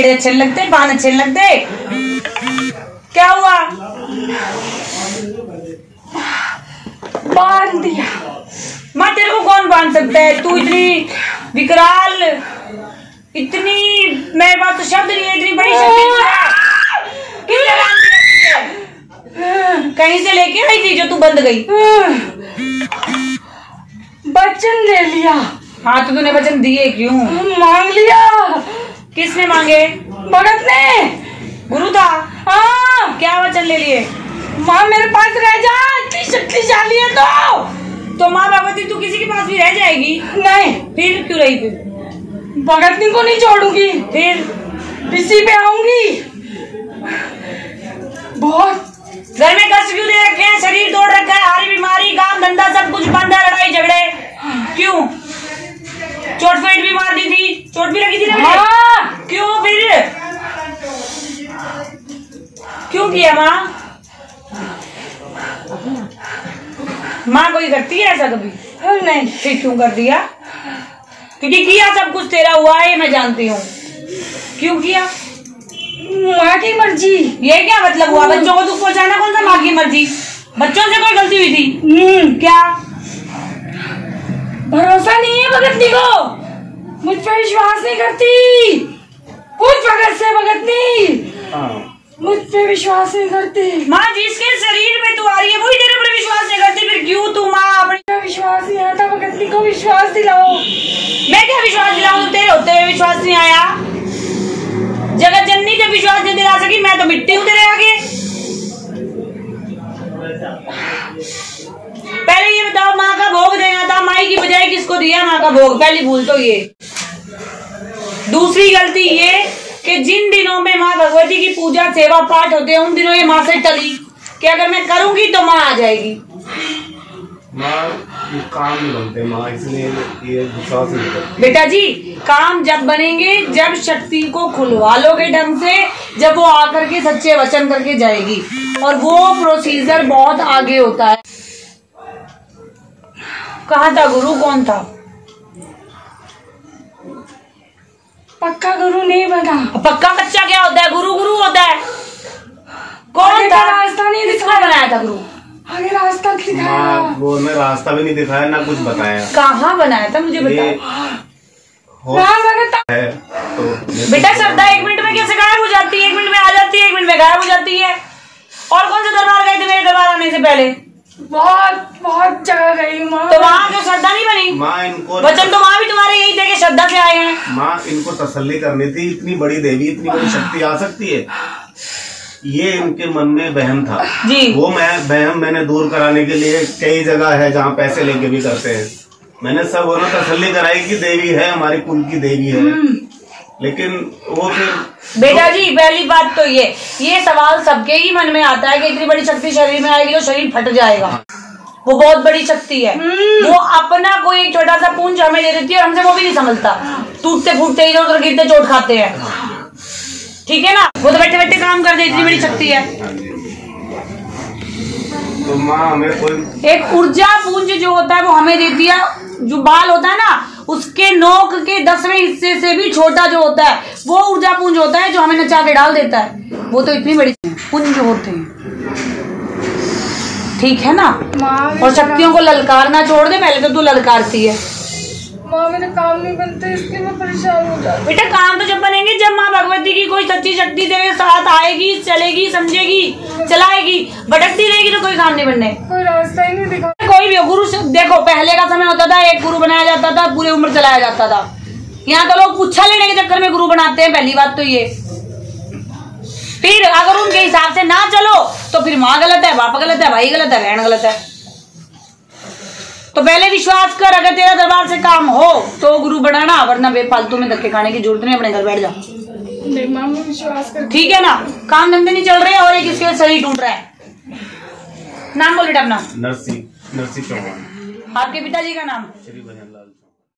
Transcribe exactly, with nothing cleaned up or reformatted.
पेड़ अच्छे लगते, बाल अच्छे लगते। क्या हुआ? बांध दिया। माँ तेरे को कौन बांध सकता है? तू इतनी विकराल, इतनी मेरे पास तो शब्द नहीं है, इतनी बड़ी शक्ति किसने बांध दिया? कहीं से लेके आई थी जो तू बंद गई? वचन ले लिया। हाँ तो तूने वचन दिए क्यों? मांग लिया। किसने मांगे? भगत ने। गुरु था? हाँ। क्या वचन ले लिए? माँ मेरे पास रह जा, इतनी शक्तिशाली है तो। तो माँ भगवती तू किसी के पास भी रह जाएगी? नहीं। फिर क्यों रही? फिर भगतनी को नहीं छोड़ूंगी, फिर इसी पे आऊंगी। बहुत घर में कष्ट क्यों दे रखे हैं? शरीर तोड़ रखा है, हारी बीमारी, काम धंधा सब कुछ बंद है, लड़ाई झगड़े क्यों? चोट फेट भी मार दी थी, चोट भी लगी थी ना? हाँ। क्यों? फिर क्यों किया माँ? माँ कोई करती है ऐसा कभी? नहीं। फिर क्यों कर दिया? क्योंकि किया सब कुछ तेरा हुआ है, मैं जानती हूँ। क्यों किया? माँ की मर्जी। ये क्या मतलब हुआ? बच्चों को दुख पहुंचाना कौन सा माँ की मर्जी? बच्चों से कोई गलती हुई थी? हम्म। क्या? भरोसा नहीं है भगतनी को, मुझ पर विश्वास नहीं करती। पूछ भगत से, भगतनी मुझ पे विश्वास नहीं करती। माँ जिसके शरीर में तू आ रही है वही तेरे पर विश्वास नहीं करती, फिर क्यों तू माँ अपने विश्वास नहीं आता? भगतनी को विश्वास दिलाओ। मैं क्या विश्वास दिलाऊं? तेरे होते हुए विश्वास नहीं आया? जगत जननी जब विश्वास नहीं दिला सकी, मैं तो मिट्टी हूँ तेरे आगे। पहले ये बताओ, माँ का भोग देना था, माई की बजाय किसको दिया माँ का भोग? पहली भूल तो ये। दूसरी गलती ये कि जिन दिनों में माँ भगवती की पूजा सेवा पाठ होते हैं उन दिनों ये माँ से टली कि अगर मैं करूंगी तो माँ आ जाएगी। माँ ये काम नहीं बनते माँ, इसलिए ये विश्वास नहीं करती। बेटा जी काम जब बनेंगे जब शक्ति को खुलवा लोगे ढंग से, जब वो आकर के सच्चे वचन करके जाएगी, और वो प्रोसीजर बहुत आगे होता है। कहाँ था गुरु? कौन था? पक्का गुरु नहीं बना। पक्का कच्चा क्या होता है? गुरु गुरु होता है। कौन था? रास्ता नहीं किसने बनाया था गुरु? आगे रास्ता दिखाया। वो ने रास्ता भी नहीं दिखाया ना कुछ बताया। कहाँ बनाया था मुझे बताओ। है तो बेटा श्रद्धा एक मिनट में कैसे गायब हो जाती है? एक मिनट में आ जाती है, एक मिनट में गायब हो जाती है। और कौन से दरबार गए थे मेरे दरबार आने से पहले? बहुत बहुत जगह गई माँ। तो वहाँ क्यों श्रद्धा नहीं बनी? माँ इनको वचन तो वहाँ भी तुम्हारे यही थे कि श्रद्धा से आए हैं। माँ इनको तसल्ली करनी थी, इतनी बड़ी देवी, इतनी बड़ी शक्ति आ सकती है, ये इनके मन में वहम था जी। वो मैं वहम मैंने दूर कराने के लिए कई जगह है जहाँ पैसे लेके भी करते हैं, मैंने सब उन्हें तसल्ली कराई कि देवी है, हमारी कुल की देवी है। लेकिन वो फिर बेटा जी पहली बात तो ये ये सवाल सबके ही मन में आता है कि इतनी बड़ी शक्ति शरीर में आएगी तो शरीर फट जाएगा। वो बहुत बड़ी शक्ति है, वो अपना कोई एक छोटा सा पूंछ हमें दे देती है और हमसे वो भी नहीं समझता, टूटते फूटते इधर उधर गिरते चोट खाते हैं। ठीक है ना? वो तो बैठे बैठे काम कर दे, इतनी बड़ी शक्ति है। तो माँ हमें कोई एक ऊर्जा पुंज जो होता है वो हमें देती है, जो बाल होता है ना उसके नोक के दसवें हिस्से से भी छोटा जो होता है वो ऊर्जा पुंज होता है जो हमें नचा के डाल देता है। वो तो इतनी बड़ी पुंज होते हैं। ठीक है ना? और शक्तियों को ललकारना छोड़ दे, पहले तो तू ललकारती है। माँ मेरे काम नहीं बनते इसलिए मैं परेशान हो जाती। बेटा काम तो जब बनेंगे जब माँ भगवती की कोई सच्ची शक्ति तेरे साथ आएगी, चलेगी, समझेगी, चलाएगी। भटकती रहेगी तो कोई काम नहीं बनने। कोई रास्ता ही नहीं दिखा। कोई भी हो गुरु से देखो, पहले का समय होता था एक गुरु बनाया जाता था, पूरी उम्र चलाया जाता था। यहाँ तो लोग पुच्छा लेने के चक्कर में गुरु बनाते हैं, पहली बात तो ये। फिर अगर उनके हिसाब से ना चलो तो फिर माँ गलत है, बाप गलत है, भाई गलत है, बहन गलत है। तो पहले विश्वास कर, अगर तेरा दरबार से काम हो तो गुरु बनाना, वरना बेफालतू में धक्के खाने की जरूरत नहीं, अपने घर बैठ जा। नहीं माँ मैं विश्वास कर। ठीक है ना? काम धंधे नहीं चल रहे और एक इसके शरीर टूट रहा है। नाम बोल बेटा अपना। नरसी नरसी चौहान। आपके पिताजी का नाम? श्री भजन लाल।